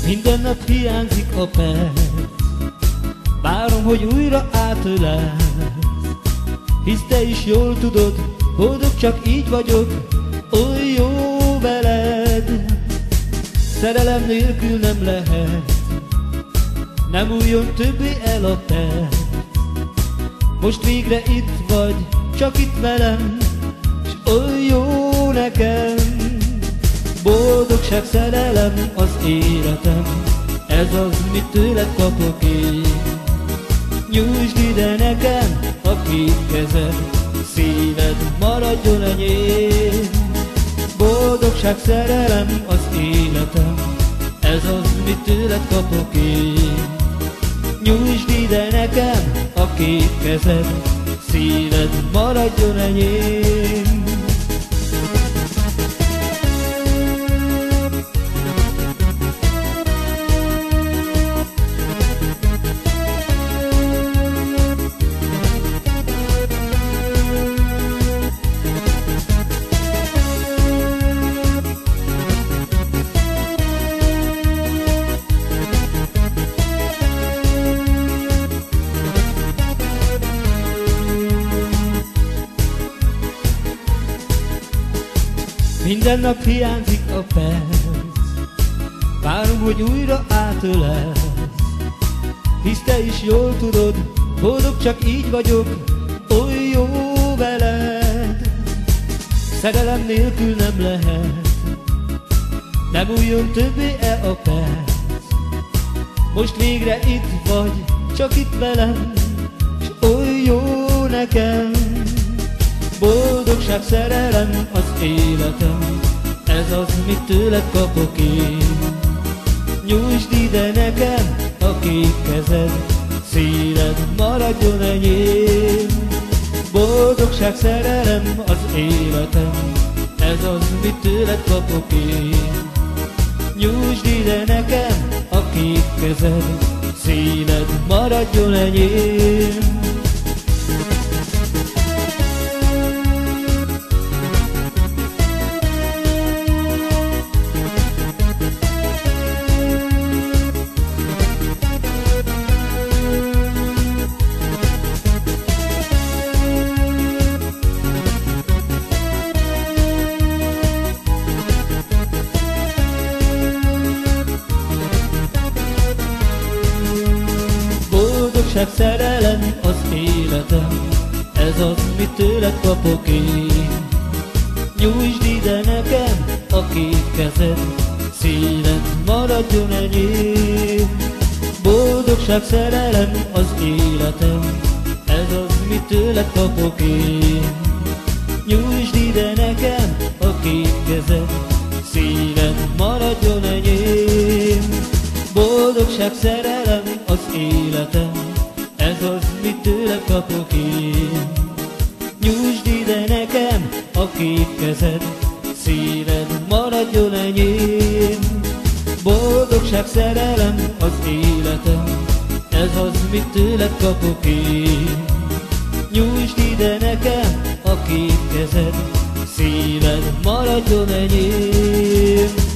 Minden nap hiányzik a perc, várom, hogy újra átölelsz. Hisz te is jól tudod, boldog csak így vagyok, oly jó veled. Szerelem nélkül nem lehet, nem újjon többé el a perc. Most végre itt vagy, csak itt velem, s oly jó nekem. Boldogság, szerelem az életem, ez az, mit tőled kapok én. Nyújtsd ide nekem a két kezed, szíved maradjon enyém. Boldogság, szerelem az életem, ez az, mit tőled kapok én. Nyújtsd ide nekem a két kezed, szíved maradjon enyém. Minden nap hiányzik a perc, várom, hogy újra átölelsz. Hisz te is jól tudod, boldog csak így vagyok, oly jó veled. Szerelem nélkül nem lehet, nem újjon többé a perc. Most végre itt vagy, csak itt velem, s oly jó nekem. Boldogság, szerelem az életem, ez az, mit tőled kapok én. Nyújtsd ide nekem a két kezed, szíved maradjon enyém. Boldogság, szerelem az életem, ez az, mit tőled kapok én. Nyújtsd ide nekem a két kezed, szíved maradjon enyém. Boldogság, szerelem az életem, ez az, mit tőled kapok én. Nyújtsd ide nekem a két kezed, szíved maradjon enyém. Boldogság, szerelem az életem, ez az, mit tőled kapok én. Nyújtsd ide nekem a két kezed, szíved maradjon enyém. Boldogság, szerelem az életem, ez az, mit tőled kapok én. Nyújtsd ide nekem a két kezed, szíved maradjon enyém. Boldogság, szerelem az életem, ez az, mit tőled kapok én. Nyújtsd ide nekem a két kezed, szíved maradjon enyém.